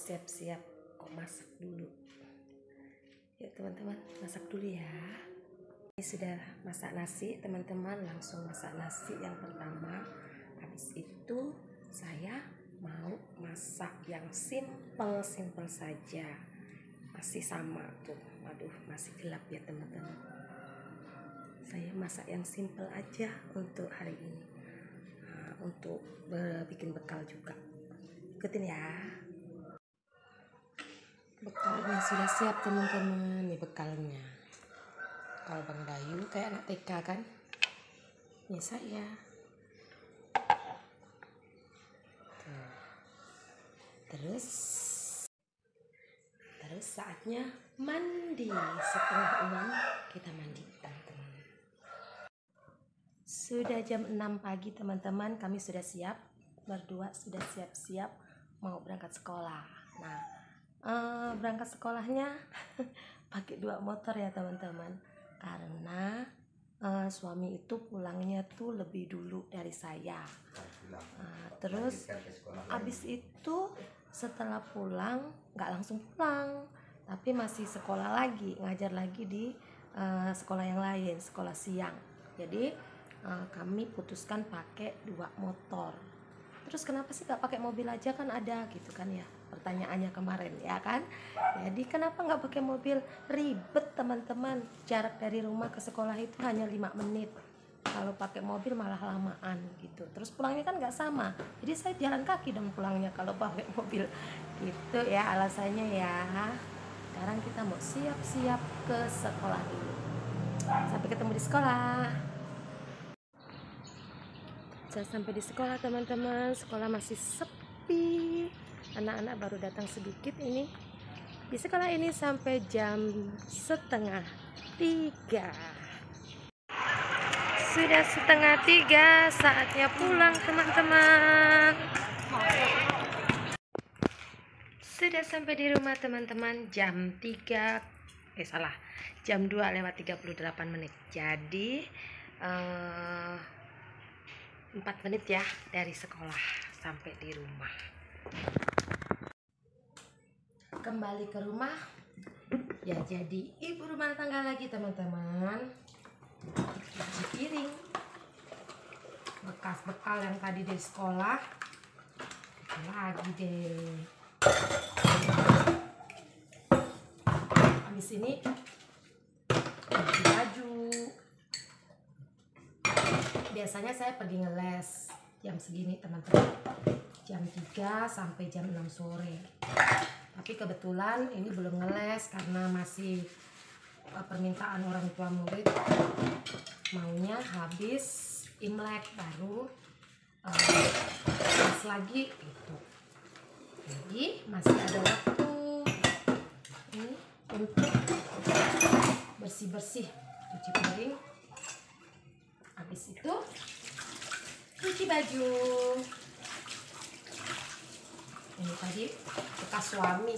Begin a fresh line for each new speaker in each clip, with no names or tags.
siap-siap masak dulu. Yuk teman-teman, masak dulu ya. Ini sudah masak nasi teman-teman, langsung masak nasi yang pertama. Habis itu saya mau masak yang simple saja. Masih sama tuh, waduh masih gelap ya teman-teman. Saya masak yang simple aja untuk hari ini, untuk bikin bekal juga. Ikutin ya. Bekalnya sudah siap teman-teman, nih bekalnya. Kalau Bang Bayu kayak anak TK kan, ini saya. Tuh. Terus saatnya mandi. Setengah 6 kita mandi teman-teman. Sudah jam 6 pagi teman-teman, kami sudah siap, berdua sudah siap-siap mau berangkat sekolah. Nah, berangkat sekolahnya pakai 2 motor ya teman-teman, karena suami itu pulangnya tuh lebih dulu dari saya. Terus abis itu setelah pulang nggak langsung pulang, tapi masih sekolah lagi, ngajar lagi di sekolah yang lain, sekolah siang. Jadi kami putuskan pakai 2 motor. Terus kenapa sih gak pakai mobil aja, kan ada gitu kan ya, pertanyaannya kemarin ya kan. Jadi kenapa nggak pakai mobil, ribet teman-teman, jarak dari rumah ke sekolah itu hanya 5 menit. Kalau pakai mobil malah lamaan gitu. Terus pulangnya kan nggak sama, jadi saya jalan kaki dong pulangnya kalau pakai mobil gitu ya alasannya ya. Sekarang kita mau siap-siap ke sekolah dulu. Sampai ketemu di sekolah. Saya sampai di sekolah teman-teman, sekolah masih sepi, anak-anak baru datang sedikit ini di sekolah ini sampai jam 2:30. Sudah 2:30, saatnya pulang teman-teman. Sudah sampai di rumah teman-teman jam 2:38. Jadi 4 menit ya dari sekolah sampai di rumah. Kembali ke rumah ya, jadi ibu rumah tangga lagi teman-teman. Cuci piring, bekas bekal yang tadi dari sekolah lagi deh. Habis ini cuci baju. Biasanya saya pergi ngeles jam segini teman-teman, jam 3 sampai jam 6 sore. Tapi kebetulan ini belum ngeles karena masih permintaan orang tua murid, maunya habis Imlek baru les lagi gitu. Jadi masih ada waktu ini untuk bersih-bersih, cuci piring, habis itu cuci baju. Ini tadi bekas suami.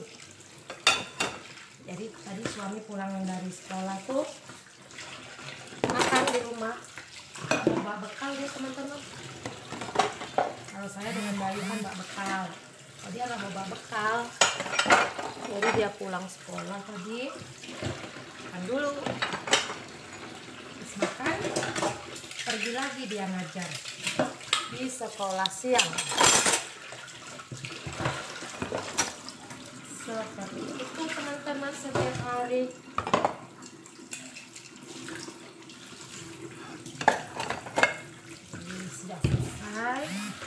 Jadi tadi suami pulang dari sekolah tuh makan di rumah, bawa bekal ya teman-teman. Kalau saya dengan Bayu kan bawa bekal, kalau dia nggak bawa bekal, jadi dia pulang sekolah tadi makan dulu, terus makan, pergi lagi dia ngajar di sekolah siang. Seperti itu teman-teman setiap hari. Ini sudah selesai.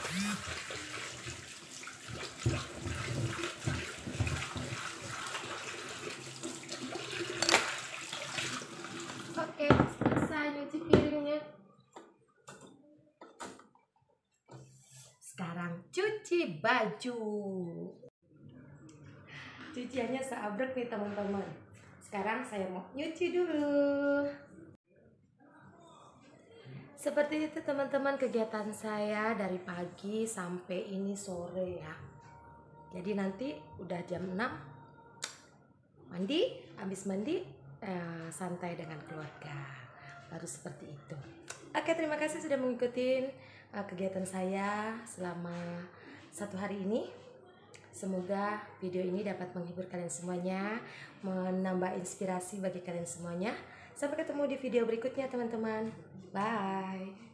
Oke, selesai nyuci piringnya. Sekarang cuci baju. Cuciannya seabrek nih teman-teman. Sekarang saya mau nyuci dulu. Seperti itu teman-teman kegiatan saya dari pagi sampai ini sore ya. Jadi nanti udah jam 6 mandi, habis mandi santai dengan keluarga. Baru seperti itu. Oke, terima kasih sudah mengikuti kegiatan saya selama 1 hari ini. Semoga video ini dapat menghibur kalian semuanya, menambah inspirasi bagi kalian semuanya. Sampai ketemu di video berikutnya teman-teman. Bye.